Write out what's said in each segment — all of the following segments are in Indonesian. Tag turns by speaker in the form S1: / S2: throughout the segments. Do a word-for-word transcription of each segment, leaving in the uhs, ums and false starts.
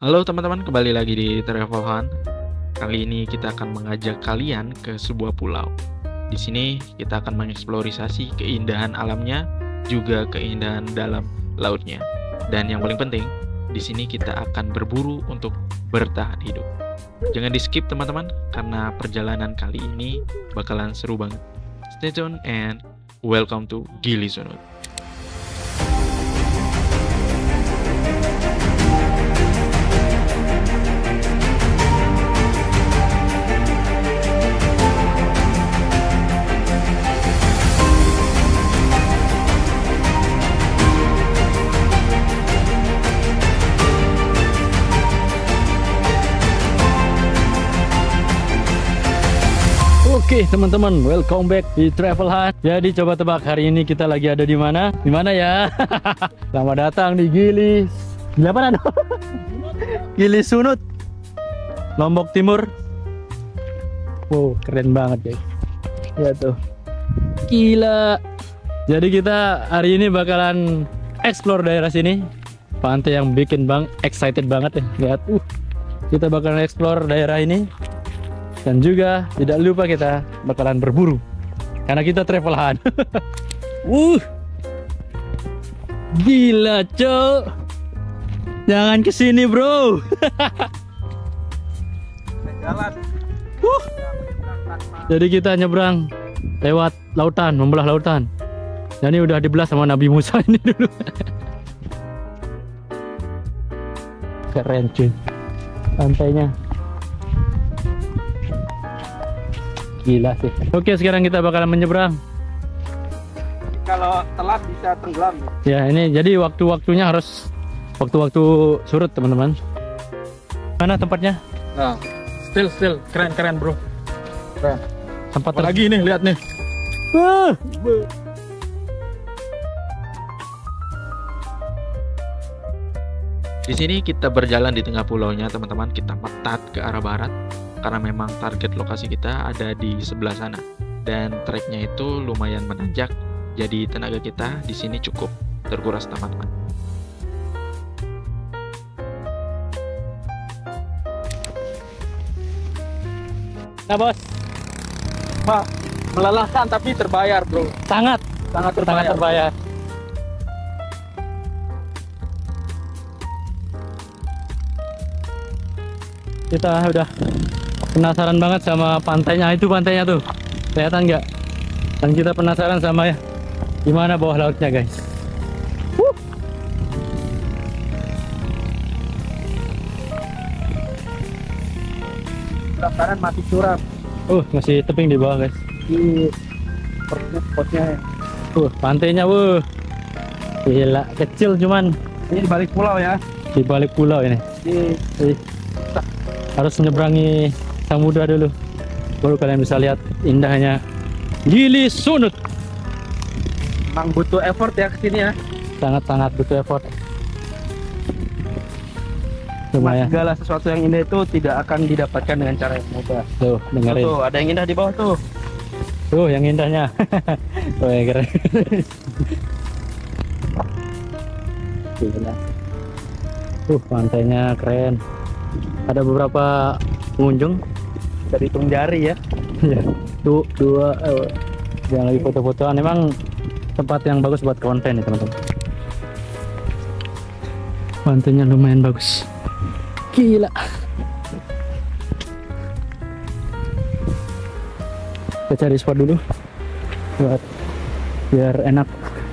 S1: Halo teman-teman, kembali lagi di Travel Hunt. Kali ini kita akan mengajak kalian ke sebuah pulau. Di sini kita akan mengeksplorasi keindahan alamnya, juga keindahan dalam lautnya. Dan yang paling penting, di sini kita akan berburu untuk bertahan hidup. Jangan di skip teman-teman, karena perjalanan kali ini bakalan seru banget. Stay tune and welcome to Gili Sunut.
S2: Oke teman-teman, welcome back di Travel Hunt. Jadi coba tebak hari ini kita lagi ada di mana? Di mana ya? Selamat datang di Gili. Gili apa? Gili Sunut, Lombok Timur. Wow, keren banget guys. Ya tuh, gila. Jadi kita hari ini bakalan explore daerah sini. Pantai yang bikin bang excited banget ya. Lihat, uh, kita bakalan explore daerah ini. Dan juga tidak lupa kita bakalan berburu karena kita travel hunt. uh, Gila cok, jangan kesini bro.
S3: Jalan.
S2: uh. Jadi kita nyebrang lewat lautan, membelah lautan. Dan ini udah dibelah sama Nabi Musa ini dulu. Keren cuy pantainya. Gila sih. Oke, sekarang kita bakalan menyeberang.
S3: Kalau telat bisa tenggelam.
S2: Ya, ini jadi waktu-waktunya harus waktu-waktu surut, teman-teman. Mana tempatnya?
S3: Nah, still still keren-keren, Bro. Keren.
S2: Tempat
S3: Lagi nih, lihat nih.
S2: Wah.
S1: Di sini kita berjalan di tengah pulaunya, teman-teman. Kita metat ke arah barat karena memang target lokasi kita ada di sebelah sana. Dan treknya itu lumayan menanjak, jadi tenaga kita di sini cukup terkuras, teman-teman.
S2: Nah, Bos.
S3: Wah, melelahkan tapi terbayar, Bro.
S2: Sangat
S3: Sangat terbayar.
S2: sangat terbayar. Kita udah penasaran banget sama pantainya, itu pantainya tuh kelihatan nggak? Dan kita penasaran sama ya gimana bawah lautnya guys. Wuh.
S3: Sebelah kanan mati curam.
S2: Uh masih tebing di bawah guys.
S3: Di spotnya.
S2: Uh pantainya wuh gila, kecil cuman
S3: Ini di balik pulau ya.
S2: di balik pulau ini.
S3: Di
S2: Ih, harus menyeberangi samudra dulu baru kalian bisa lihat indahnya Gili Sunut.
S3: memang butuh effort ya kesini ya.
S2: Sangat-sangat butuh effort.
S3: Mas,
S2: Lumayan.
S3: segala sesuatu yang indah itu tidak akan didapatkan dengan cara yang mudah.
S2: Tuh dengerin.
S3: Tuh, ada yang indah di bawah tuh.
S2: Tuh yang indahnya. Oh yang keren. Gila. Tuh pantainya keren. Ada beberapa pengunjung.
S3: Dari hitung jari ya.
S2: Ya, tuh dua eh, yang lagi foto-fotoan. Emang tempat yang bagus buat konten nih teman-teman. Pantainya lumayan bagus. Gila. Kita cari spot dulu buat biar enak.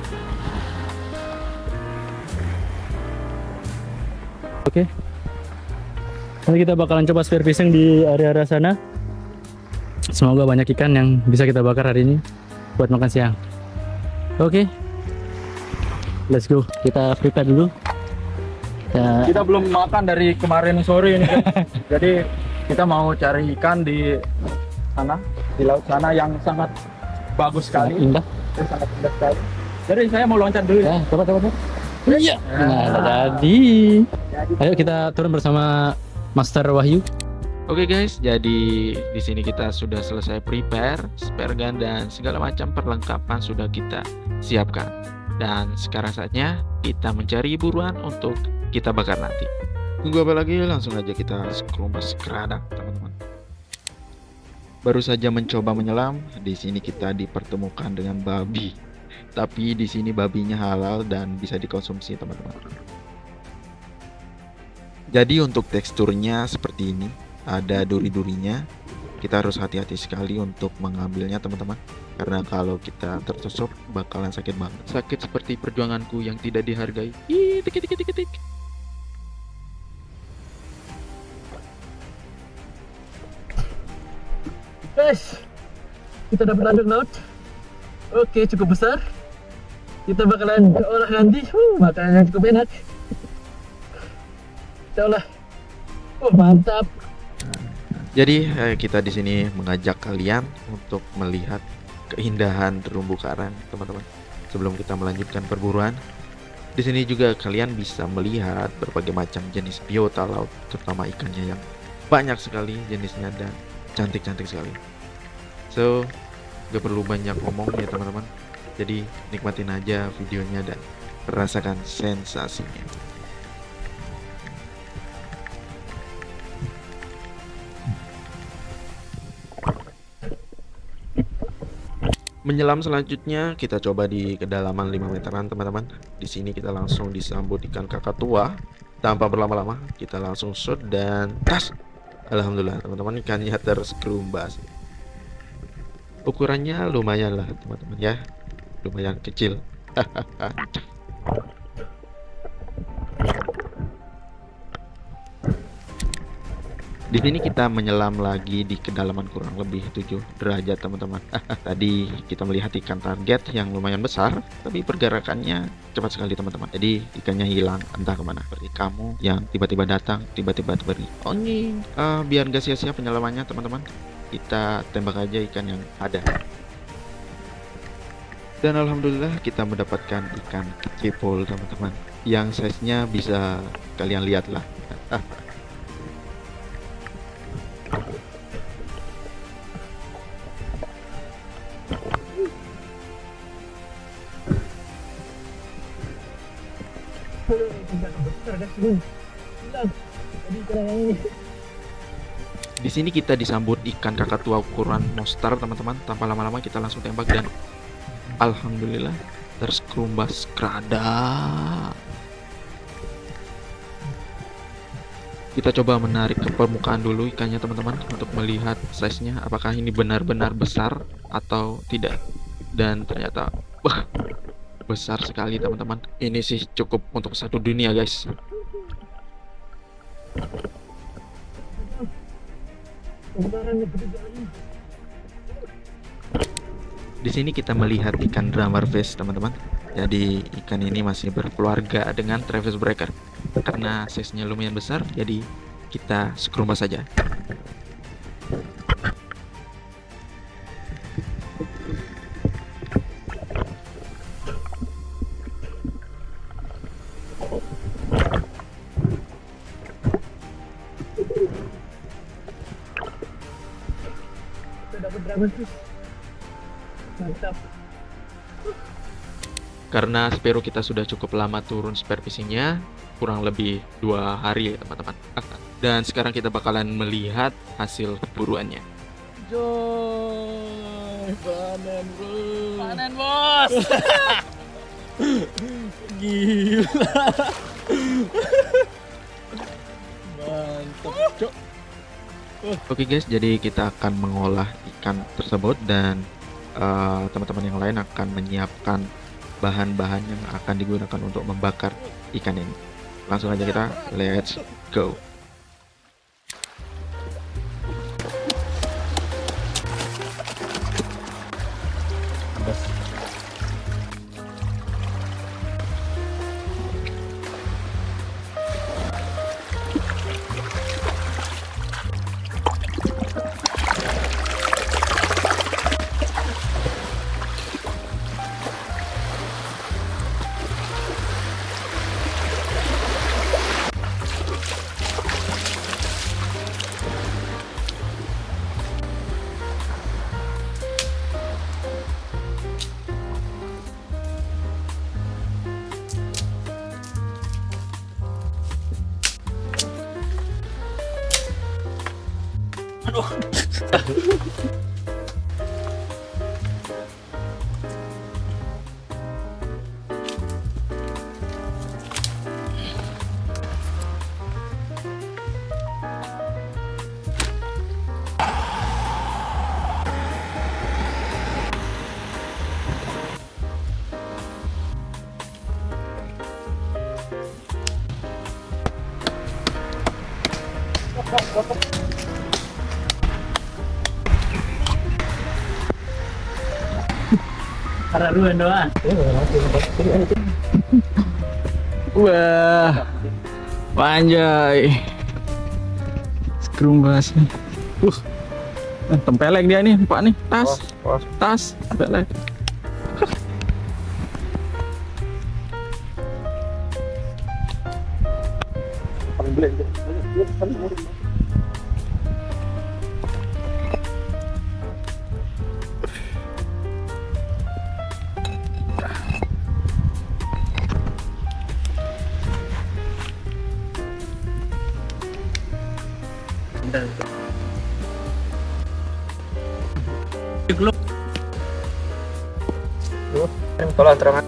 S2: Oke. Nanti kita bakalan coba spear fishing di area-area sana. Semoga banyak ikan yang bisa kita bakar hari ini buat makan siang. Oke. Let's go. Kita prepare dulu. Kita
S3: Kita belum makan dari kemarin sore ini. Jadi kita mau cari ikan di sana, di laut sana yang sangat bagus sekali.
S2: indah.
S3: Itu sangat indah sekali. Jadi saya mau loncat dulu ya.
S2: Ya, coba coba. coba. Iya. Nah, jadi. Ayo kita turun bersama Master Wahyu.
S1: Oke guys, jadi di sini kita sudah selesai prepare, spare gun dan segala macam perlengkapan sudah kita siapkan. Dan sekarang saatnya kita mencari buruan untuk kita bakar nanti. Tunggu apa lagi? Langsung aja kita sekelompok sekeradak, teman-teman. Baru saja mencoba menyelam, di sini kita dipertemukan dengan babi. Tapi di sini babinya halal dan bisa dikonsumsi, teman-teman. Jadi untuk teksturnya seperti ini, ada duri-durinya. Kita harus hati-hati sekali untuk mengambilnya, teman-teman. Karena kalau kita tertusuk bakalan sakit banget. Sakit seperti perjuanganku yang tidak dihargai. Ih, tik tik tik tik tik.
S2: Guys, kita dapat lanjut laut. Oke, cukup besar. Kita bakalan olah nanti. Uh, makanan yang cukup enak. Kita olah. Oh, mantap.
S1: Jadi eh, kita di sini mengajak kalian untuk melihat keindahan terumbu karang, teman-teman. Sebelum kita melanjutkan perburuan, di sini juga kalian bisa melihat berbagai macam jenis biota laut, terutama ikannya yang banyak sekali jenisnya dan cantik-cantik sekali. So, gak perlu banyak ngomong ya teman-teman. Jadi nikmatin aja videonya dan rasakan sensasinya. Menyelam selanjutnya kita coba di kedalaman lima meteran, teman-teman. Di sini kita langsung disambut ikan kakak tua. Tanpa berlama-lama, kita langsung shoot dan tas. Alhamdulillah, teman-teman, ikannya terkerumbas. Ukurannya lumayan lah, teman-teman ya. Lumayan kecil. Di sini kita menyelam lagi di kedalaman kurang lebih tujuh derajat, teman-teman. Tadi kita melihat ikan target yang lumayan besar, tapi pergerakannya cepat sekali, teman-teman. Jadi ikannya hilang entah kemana. Seperti kamu yang tiba-tiba datang, tiba-tiba pergi. Oh ini, uh, biar gak sia-sia penyelamannya, teman-teman. Kita tembak aja ikan yang ada. Dan alhamdulillah kita mendapatkan ikan kecipul, teman-teman. Yang size-nya bisa kalian lihat lah. Di sini kita disambut ikan kakak tua ukuran monster, teman-teman. Tanpa lama-lama kita langsung tembak dan alhamdulillah terkerumbas kerada. Kita coba menarik ke permukaan dulu ikannya, teman-teman, untuk melihat size-nya apakah ini benar-benar besar atau tidak. Dan ternyata wah, besar sekali, teman-teman. Ini sih cukup untuk satu dunia, guys. Di sini kita melihat ikan drummerfish, teman-teman. Jadi ikan ini masih berkeluarga dengan Travis breaker. Karena size-nya lumayan besar, jadi kita sekerumbas saja.
S2: Dapat drummerfish. Mantap.
S1: Karena spero kita sudah cukup lama turun spear fishingnya, kurang lebih dua hari ya teman-teman. Dan sekarang kita bakalan melihat hasil buruannya.
S2: Joy, panen bos.
S4: Panen bos.
S2: Gila. Mantap, Cok.
S1: Oke guys, jadi kita akan mengolah ikan tersebut dan uh, teman-teman yang lain akan menyiapkan bahan-bahan yang akan digunakan untuk membakar ikan ini. Langsung aja kita let's go.
S2: Aduh. Karena duluan doang.
S3: Wah, panjai. Skrumbas. Uh, tempeleng dia nih, Pak nih. Tas, tas, tempeleng.
S1: Kalau antara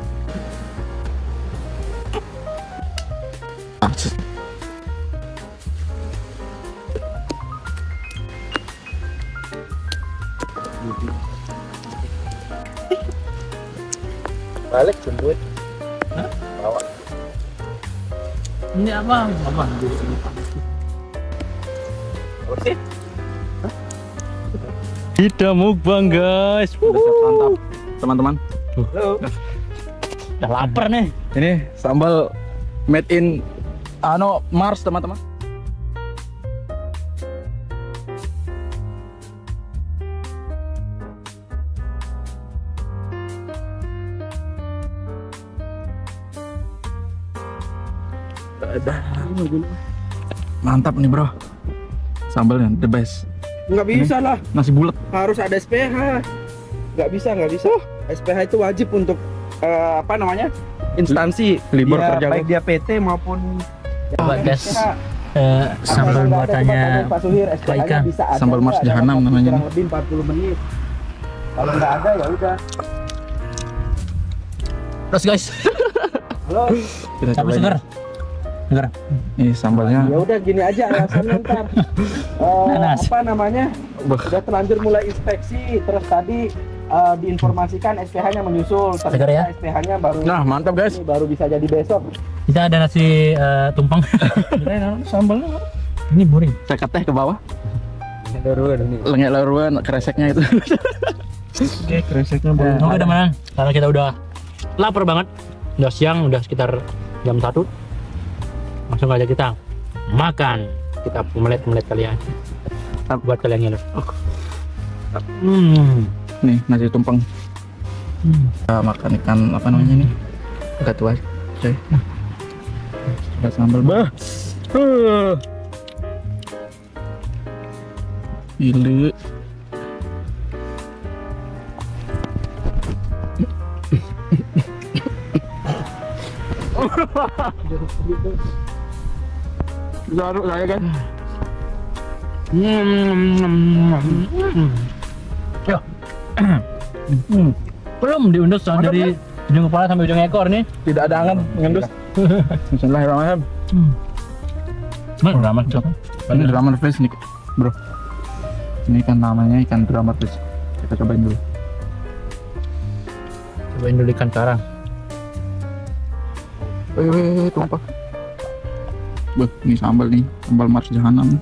S1: balik jemput. Bawa.
S2: Ini apa? Apa?
S1: Oke.
S2: Kita mukbang guys.
S3: Udah siap santap, teman-teman.
S1: Halo.
S2: Udah lapar nih.
S3: Ini sambal made in ano Mars, teman-teman. Mantap nih bro, sambalnya the best.
S4: Nggak bisa lah,
S3: Nasi bulat.
S4: harus ada S P H. Nggak bisa, nggak bisa. S P H itu wajib untuk eh, apa namanya, instansi
S3: Libur
S4: dia,
S3: kerja
S4: baik
S3: lu.
S4: dia P T maupun
S2: Coba
S4: yang
S2: guys,
S4: S P H.
S2: eh, sambal
S4: Apakah nggak ada
S2: buatannya
S4: tempat Pak Suhir, S P H-nya
S2: ikan.
S4: bisa ada
S3: Sambal Mars
S4: nggak dalam
S3: Jahanam
S4: waktu
S3: namanya.
S4: kurang lebih empat puluh menit. Kalau nggak ada ya udah.
S2: Terus guys,
S4: Halo,
S3: Kita
S2: tapi
S3: cobain.
S2: seger. Seger.
S3: Ini sambalnya.
S4: ya udah gini aja alasannya ntar. Eh,
S2: Nanas.
S4: apa namanya?
S3: Beh,
S4: Udah terlanjur mulai inspeksi, terus tadi eh, diinformasikan S P H-nya menyusul.
S2: Segar ya?
S4: Ternyata S P H-nya baru
S3: Nah, mantap guys.
S4: ini baru bisa jadi besok.
S2: Kita ada nasi eh, tumpang.
S3: Sambalnya
S2: Ini boring.
S3: cekat teh ke bawah. Lengek laruan, kreseknya itu.
S2: Oke, kreseknya boring. Oke teman-teman, karena kita udah lapar banget. Udah siang, udah sekitar jam satu. Langsung aja kita makan. Kita melet-melet kalian. Buat kalian ngiler. Hmm.
S3: Nih, nasi tumpeng.
S2: Hmm.
S3: Kita makan ikan apa namanya nih? Agak tua. Oke. Ada sambal. Bah. Uh. Gila. Garuk saya kan.
S2: Hmm. Yo. Hmm. Belum diundus dari ujung kepala sampai ujung ekor nih.
S3: Tidak ada angan mengendus. Bismillahirrahmanirrahim.
S2: Hmm. Mana ramah coba?
S3: Ini drummer fish nih, bro. Ini kan namanya ikan drummer fish. Kita cobain dulu.
S2: Cobain dulu ikan karang.
S3: Wih, wih, wih, tumpah. Beh, ini sambal nih, sambal Mars Jahanam.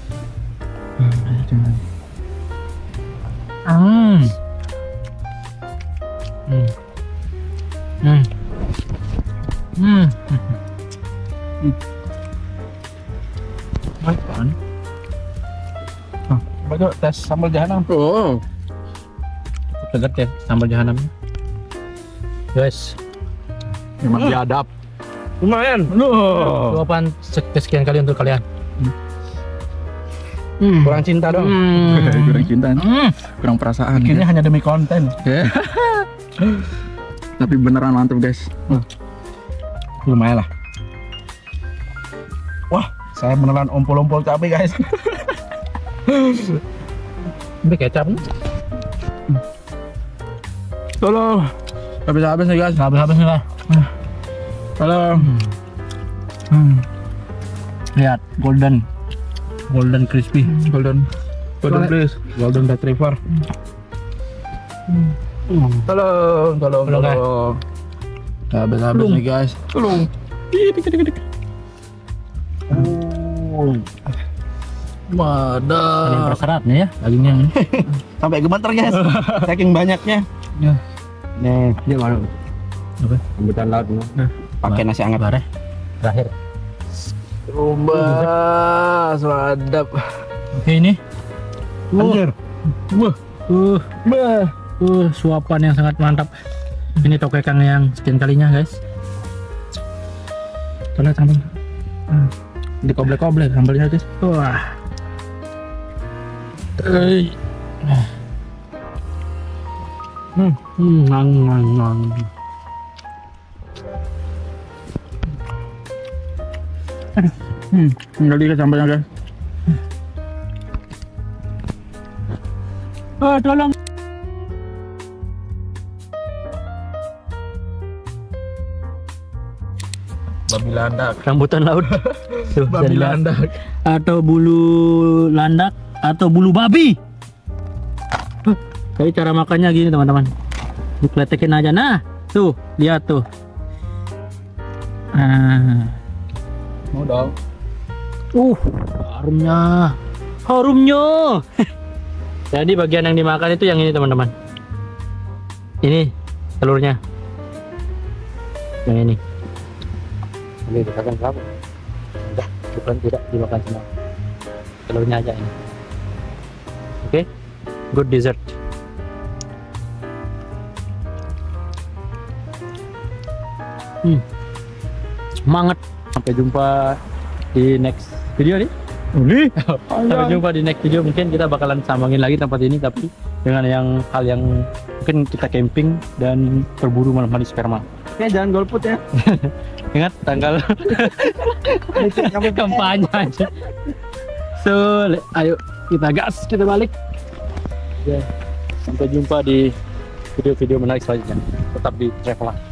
S2: Hmm. Hmm. Hmm. Hmm. Hmm. Baik kan?
S3: Coba coba tes sambal Jahanam. Oh,
S2: Segar ya sambal jahanam. Guys,
S3: memang biadab.
S4: Lumayan.
S3: Loh.
S2: luapan kesekian kali untuk kalian. Hmm.
S4: Kurang cinta dong.
S2: Hmm.
S3: Kurang cinta,
S2: Hmm.
S3: kurang perasaan.
S4: Ini
S3: Ya.
S4: hanya demi konten.
S3: Ya. Tapi beneran mantap guys.
S4: Lumayan lah. Wah, saya beneran ompol-ompol cabai guys.
S2: Ini kecap.
S3: Tolong. Habis-habis nih guys.
S2: Habis-habis nih lah.
S3: Tolong.
S2: Hmm. Lihat, golden, golden crispy,
S3: Golden. Golden
S2: Boleh.
S3: please. Golden retriever.
S2: Hmm.
S3: Tolong, tolong,
S2: Tolong, guys.
S3: tolong. Habis-habis
S2: Tolong.
S3: nih guys. Tolong.
S2: Oh,
S3: Wadah.
S2: paling berseratnya ya dagingnya ini.
S3: Sampai gemeter guys. Saking banyaknya.
S2: Ya.
S3: Nih, dia baru
S2: Apa?
S3: sambutan laut nih. Pakai nasi hangat.
S2: Bare. Terakhir.
S3: Coba, sedap.
S2: Oke ini.
S3: Anjir. Wah,
S2: Uh,
S3: bah.
S2: uh, suapan yang sangat mantap. Ini tokekang yang sekian kalinya guys. Coba sambal. Hmm.
S3: Dikoblek-koblek sambalnya guys.
S2: Wah. Eh. Hmm, hmm, ngang, ngang, ngang.
S3: Hmm, tinggal dikit sambalnya guys.
S2: Oh, tolong.
S3: Babi landak.
S2: Rambutan laut. Tuh, bisa
S3: Babi
S2: dilihat.
S3: landak.
S2: Atau bulu landak atau bulu babi. Huh, Jadi cara makannya gini teman-teman. Dikletekin aja. Nah, tuh, lihat tuh. Nah.
S3: Mau dong.
S2: Uh, harumnya. Harumnya. Jadi bagian yang dimakan itu yang ini teman-teman. Ini telurnya. Yang ini. Ini dimakan berapa? Enggak, bukan tidak dimakan semua. Telurnya aja ini. Oke. Good dessert. Hmm. Semangat. Sampai jumpa di next video nih. Ini. Sampai jumpa di next video. Mungkin kita bakalan sambangin lagi tempat ini, tapi dengan yang hal yang mungkin kita camping dan berburu malam hari sperma.
S3: Oke, jangan golput ya.
S2: Ingat tanggal kampanye aja. So, le- ayo kita gas, kita balik. Ya, sampai jumpa di video-video menarik selanjutnya. Tetap di Travel Hut.